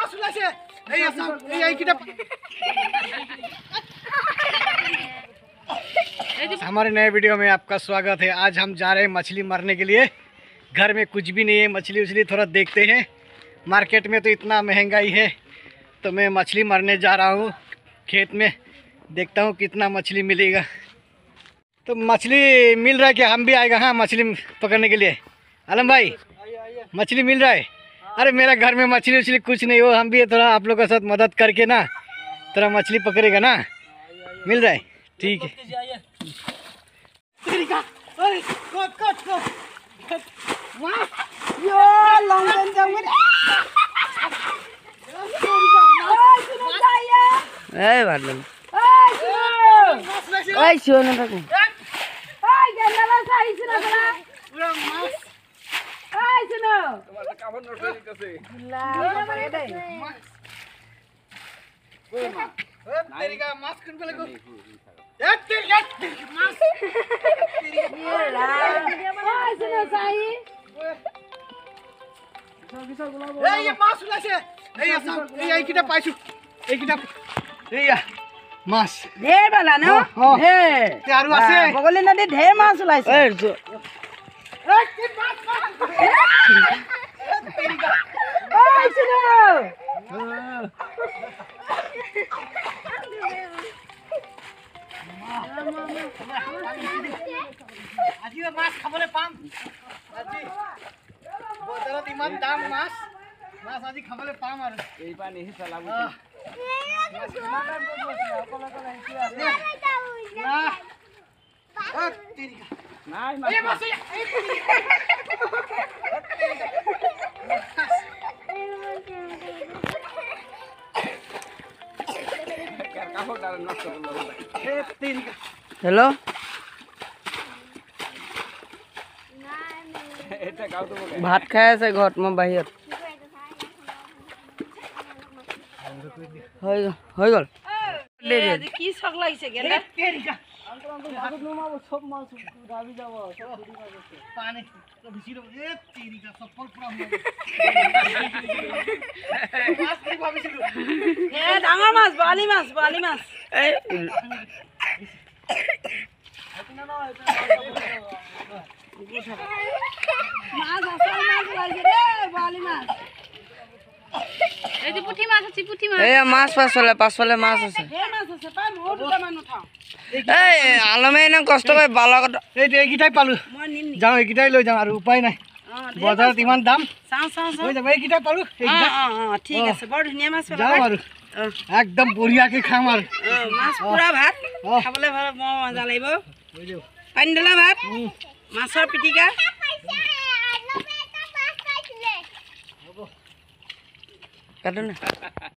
हमारे नए वीडियो में आपका स्वागत है। आज हम जा रहे हैं मछली मारने के लिए। घर में कुछ भी नहीं है, मछली उछली थोड़ा देखते हैं। मार्केट में तो इतना महंगाई है, तो मैं मछली मारने जा रहा हूँ खेत में। देखता हूँ कितना मछली मिलेगा। तो मछली मिल रहा है क्या? हम भी आएगा हाँ मछली पकड़ने के लिए। आलम भाई मछली मिल रहा है? अरे मेरा घर में मछली उछली कुछ नहीं हो, हम भी थोड़ा आप लोगों के साथ मदद करके ना थोड़ा मछली पकड़ेगा ना। मिल रहा है? ठीक है। মাছ ঢেৰ বালা ন ঢেৰ আছে বগলী নদীত ঢেৰ মাছ ওলাইছে। আজি মাছ খাবলৈ পাম। আজি বজাৰত ইমান দাম মাছ আজি খাবলৈ পাম আৰু এই পানী চলাব। हेलो भात खाই আছে ঘৰত, মই বাহিৰত। হৈ গ'ল কি চক লাগিছে গেলে ডাঙৰ মাছ, বৰালি মাছ, বৰালি মাছ। পাছফালে মাছ আছে। আলমে ইমান কষ্ট কৰি বালত এইকেইটাই পালো, যাওঁ এইকেইটাই লৈ যাওঁ আৰু উপায় নাই। বজাৰত ইমান দাম। এইকেইটাই পালো, ঠিক আছে। বৰ ধুনীয়া মাছ যাওঁ আৰু একদম বঢ়িয়াকে খাম আৰু মাছ পুৰা ভাত খাবলৈ ভাল মজা লাগিব। পানী ঢলা ভাত, মাছৰ পিটিকা। কাটো না।